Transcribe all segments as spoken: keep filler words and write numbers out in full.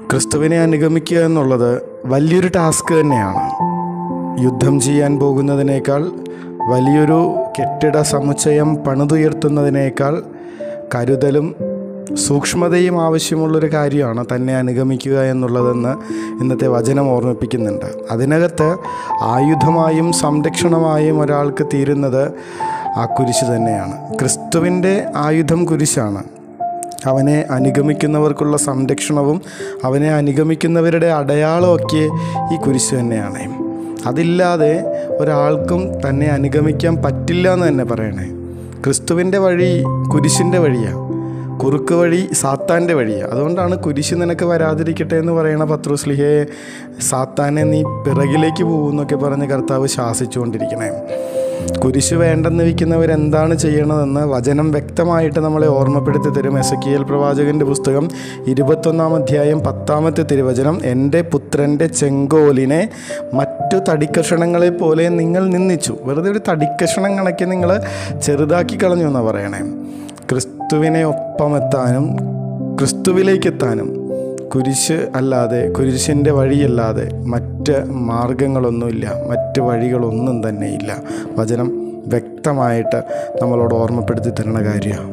ക്രിസ്തുവിനെ അനുഗമിക്കുക എന്നുള്ളത് വലിയൊരു ടാസ്ക് തന്നെയാണ്. യുദ്ധം ചെയ്യാൻ പോകുന്നതിനേക്കാൾ, വലിയൊരു കെട്ടിട സമുച്ചയം പണിതുയർത്തുന്നതിനേക്കാൾ കരുതലും സൂക്ഷ്മതയും ആവശ്യമുള്ളൊരു കാര്യമാണ് തന്നെ അനുഗമിക്കുക എന്നുള്ളതെന്ന് ഇന്നത്തെ വചനം ഓർമ്മിപ്പിക്കുന്നുണ്ട്. അതിനകത്ത് ആയുധമായും സംരക്ഷണമായും ഒരാൾക്ക് തീരുന്നത് ആ കുരിശ് തന്നെയാണ്. ക്രിസ്തുവിൻ്റെ ആയുധം കുരിശാണ്. അവനെ അനുഗമിക്കുന്നവർക്കുള്ള സംരക്ഷണവും അവനെ അനുഗമിക്കുന്നവരുടെ അടയാളമൊക്കെ ഈ കുരിശ് തന്നെയാണ്. അതില്ലാതെ ഒരാൾക്കും തന്നെ അനുഗമിക്കാൻ പറ്റില്ല എന്ന് തന്നെ പറയണേ. ക്രിസ്തുവിൻ്റെ വഴി കുരിശിൻ്റെ വഴിയാണ്, കുറുക്ക് വഴി സാത്താൻ്റെ വഴിയാണ്. അതുകൊണ്ടാണ് കുരിശ് നിനക്ക് വരാതിരിക്കട്ടെ എന്ന് പറയണ പത്രോസ്ലിഹയെ സാത്താനെ നീ പിറകിലേക്ക് പോകുമെന്നൊക്കെ പറഞ്ഞ് കർത്താവ് ശാസിച്ചുകൊണ്ടിരിക്കണേ. കുരിശ് വേണ്ടെന്ന് വയ്ക്കുന്നവരെന്താണ് ചെയ്യണതെന്ന് വചനം വ്യക്തമായിട്ട് നമ്മളെ ഓർമ്മപ്പെടുത്തി തരും. എസെക്കിയേൽ പ്രവാചകൻ്റെ പുസ്തകം ഇരുപത്തൊന്നാം അധ്യായം പത്താമത്തെ തിരുവചനം, എൻ്റെ പുത്രൻ്റെ ചെങ്കോലിനെ മറ്റു തടിക്കഷണങ്ങളെ പോലെ നിങ്ങൾ നിന്ദിച്ചു. വെറുതെ ഒരു തടിക്കഷണം കണക്കി നിങ്ങൾ ചെറുതാക്കി കളഞ്ഞു എന്നാണ് പറയണേ. ക്രിസ്തുവിനെ ഒപ്പമെത്താനും ക്രിസ്തുവിലേക്കെത്താനും കുരിശ് അല്ലാതെ, കുരിശിൻ്റെ വഴിയല്ലാതെ മറ്റ് മാർഗങ്ങളൊന്നുമില്ല, മറ്റ് വഴികളൊന്നും തന്നെയില്ല. വചനം വ്യക്തമായിട്ട് നമ്മളോട് ഓർമ്മപ്പെടുത്തി തരുന്ന കാര്യമാണ്.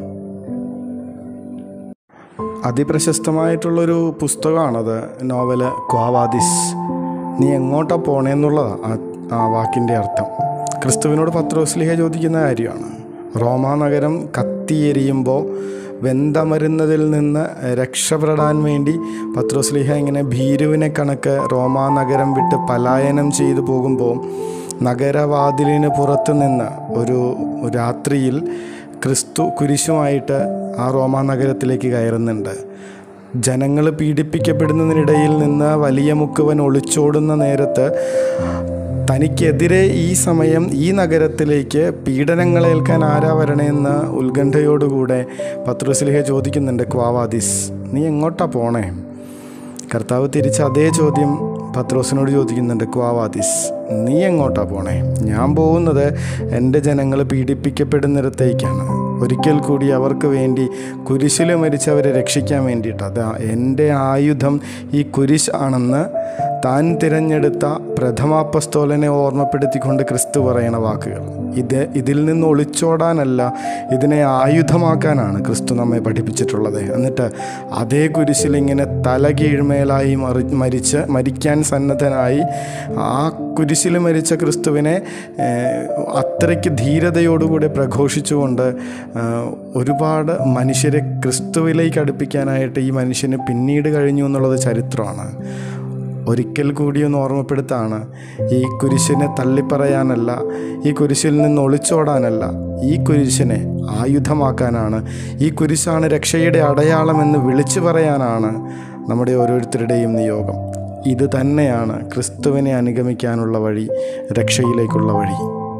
അതിപ്രശസ്തമായിട്ടുള്ളൊരു പുസ്തകമാണത്, നോവല് ക്വാവാദിസ്. നീ എങ്ങോട്ടാ പോണേന്നുള്ളതാണ് ആ വാക്കിൻ്റെ അർത്ഥം. ക്രിസ്തുവിനോട് പത്രോസ്ലിഹ ചോദിക്കുന്ന കാര്യമാണ്. റോമാ നഗരം കത്തിയെരിയുമ്പോൾ വെന്തമരുന്നതിൽ നിന്ന് രക്ഷപ്പെടാൻ വേണ്ടി പത്രോസ്ലിഹ ഇങ്ങനെ ഭീരുവിനെ കണക്ക് റോമാ നഗരം വിട്ട് പലായനം ചെയ്തു പോകുമ്പോൾ നഗരവാതിലിന് പുറത്തു നിന്ന് ഒരു രാത്രിയിൽ ക്രിസ്തു കുരിശുമായിട്ട് ആ റോമാ നഗരത്തിലേക്ക് കയറുന്നുണ്ട്. ജനങ്ങൾ പീഡിപ്പിക്കപ്പെടുന്നതിനിടയിൽ നിന്ന് വലിയ മുക്കുവൻ ഒളിച്ചോടുന്ന നേരത്ത് തനിക്കെതിരെ ഈ സമയം ഈ നഗരത്തിലേക്ക് പീഡനങ്ങളേൽക്കാൻ ആരാ വരണേന്ന് ഉത്കണ്ഠയോടുകൂടെ പത്രോസ്ലിഹ ചോദിക്കുന്നുണ്ട്, ക്വാവാദിസ്, നീ എങ്ങോട്ടാ പോണേ? കർത്താവ് തിരിച്ച് അതേ ചോദ്യം പത്രോസിനോട് ചോദിക്കുന്നുണ്ട്, ക്വാവാദിസ്, നീ എങ്ങോട്ടാ പോണേ? ഞാൻ പോകുന്നത് എൻ്റെ ജനങ്ങൾ പീഡിപ്പിക്കപ്പെടുന്നിടത്തേക്കാണ്. ഒരിക്കൽ കൂടി അവർക്ക് വേണ്ടി കുരിശിൽ മരിച്ചവരെ രക്ഷിക്കാൻ വേണ്ടിയിട്ട്. അതാ എൻ്റെ ആയുധം ഈ കുരിശ് ആണെന്ന് താൻ തിരഞ്ഞെടുത്ത പ്രഥമാപ്പസ്തോലനെ ഓർമ്മപ്പെടുത്തിക്കൊണ്ട് ക്രിസ്തു പറയണ വാക്കുകൾ. ഇത് ഇതിൽ നിന്ന് ഒളിച്ചോടാനല്ല, ഇതിനെ ആയുധമാക്കാനാണ് ക്രിസ്തു നമ്മെ പഠിപ്പിച്ചിട്ടുള്ളത്. എന്നിട്ട് അതേ കുരിശിൽ ഇങ്ങനെ തല കീഴ്മേലായി മറി മരിച്ച് മരിക്കാൻ സന്നദ്ധനായി ആ കുരിശിൽ മരിച്ച ക്രിസ്തുവിനെ അത്രയ്ക്ക് ധീരതയോടുകൂടി പ്രഘോഷിച്ചുകൊണ്ട് ഒരുപാട് മനുഷ്യരെ ക്രിസ്തുവിലേക്ക് അടുപ്പിക്കാനായിട്ട് ഈ മനുഷ്യന് പിന്നീട് കഴിഞ്ഞു എന്നുള്ളത് ചരിത്രമാണ്. ഒരിക്കൽ കൂടി ഒന്ന് ഓർമ്മപ്പെടുത്താണ്, ഈ കുരിശിനെ തള്ളിപ്പറയാനല്ല, ഈ കുരിശിൽ നിന്ന് ഒളിച്ചോടാനല്ല, ഈ കുരിശിനെ ആയുധമാക്കാനാണ്. ഈ കുരിശാണ് രക്ഷയുടെ അടയാളമെന്ന് വിളിച്ചു പറയാനാണ് നമ്മുടെ ഓരോരുത്തരുടെയും നിയോഗം. ഇത് തന്നെയാണ് ക്രിസ്തുവിനെ അനുഗമിക്കാനുള്ള വഴി, രക്ഷയിലേക്കുള്ള വഴി.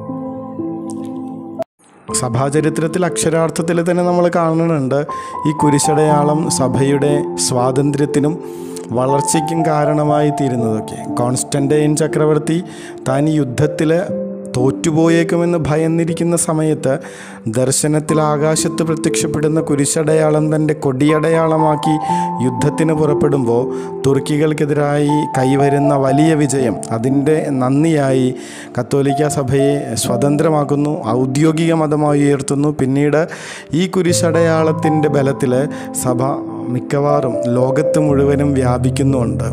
സഭാചരിത്രത്തിൽ അക്ഷരാർത്ഥത്തിൽ തന്നെ നമ്മൾ കാണുന്നുണ്ട് ഈ കുരിശടയാളം സഭയുടെ സ്വാതന്ത്ര്യത്തിനും വളർച്ചയ്ക്കും കാരണമായി തീരുന്നതൊക്കെ. കോൺസ്റ്റന്റൈൻ ചക്രവർത്തി താൻ ഈ യുദ്ധത്തിൽ തോറ്റുപോയേക്കുമെന്ന് ഭയന്നിരിക്കുന്ന സമയത്ത് ദർശനത്തിൽ ആകാശത്ത് പ്രത്യക്ഷപ്പെടുന്ന കുരിശടയാളം തൻ്റെ കൊടിയടയാളമാക്കി യുദ്ധത്തിന് പുറപ്പെടുമ്പോൾ തുർക്കികൾക്കെതിരായി കൈവരുന്ന വലിയ വിജയം, അതിൻ്റെ നന്ദിയായി കത്തോലിക്ക സഭയെ സ്വതന്ത്രമാക്കുന്നു, ഔദ്യോഗിക മതമായി ഉയർത്തുന്നു. പിന്നീട് ഈ കുരിശടയാളത്തിൻ്റെ ബലത്തിൽ സഭ മിക്കവാറും ലോകത്ത് മുഴുവനും വ്യാപിക്കുന്നുണ്ട്.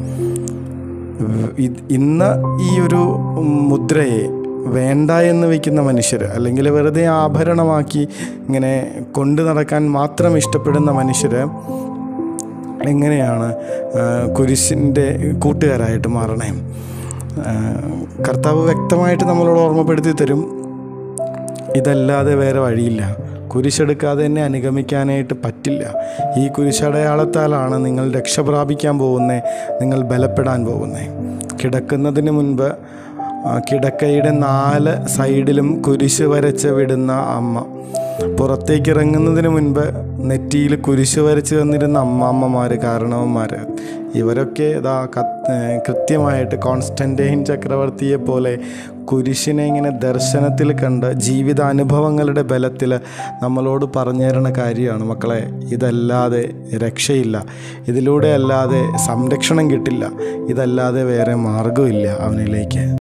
ഇന്ന് ഈ ഒരു മുദ്രയെ വേണ്ട എന്ന് വയ്ക്കുന്ന മനുഷ്യർ, അല്ലെങ്കിൽ വെറുതെ ആഭരണമാക്കി ഇങ്ങനെ കൊണ്ടു നടക്കാൻ മാത്രം ഇഷ്ടപ്പെടുന്ന മനുഷ്യർ എങ്ങനെയാണ് കുരിശിൻ്റെ കൂട്ടുകാരായിട്ട് മാറണേ? കർത്താവ് വ്യക്തമായിട്ട് നമ്മളോട് ഓർമ്മപ്പെടുത്തി തരും, ഇതല്ലാതെ വേറെ വഴിയില്ല. കുരിശെടുക്കാതെ തന്നെ അനുഗമിക്കാനായിട്ട് പറ്റില്ല. ഈ കുരിശടയാളത്താലാണ് നിങ്ങൾ രക്ഷ പ്രാപിക്കാൻ പോകുന്നത്, നിങ്ങൾ ബലപ്പെടാൻ പോകുന്നത്. കിടക്കുന്നതിന് മുൻപ് കിടക്കയുടെ നാല് സൈഡിലും കുരിശ് വരച്ച് വിടുന്ന അമ്മ, പുറത്തേക്ക് ഇറങ്ങുന്നതിന് മുൻപ് നെറ്റിയിൽ കുരിശ് വരച്ച് തന്നിരുന്ന അമ്മാമ്മമാർ, കാരണവന്മാർ, ഇവരൊക്കെ ഇതാ കൃത്യമായിട്ട് കോൺസ്റ്റൻറ്റൈൻ ചക്രവർത്തിയെ പോലെ കുരിശിനെ ഇങ്ങനെ ദർശനത്തിൽ കണ്ട് ജീവിതാനുഭവങ്ങളുടെ ബലത്തിൽ നമ്മളോട് പറഞ്ഞു തരുന്ന കാര്യമാണ് മക്കളെ. ഇതല്ലാതെ രക്ഷയില്ല, ഇതിലൂടെ അല്ലാതെ സംരക്ഷണം കിട്ടില്ല, ഇതല്ലാതെ വേറെ മാർഗ്ഗമില്ല അവനിലേക്ക്.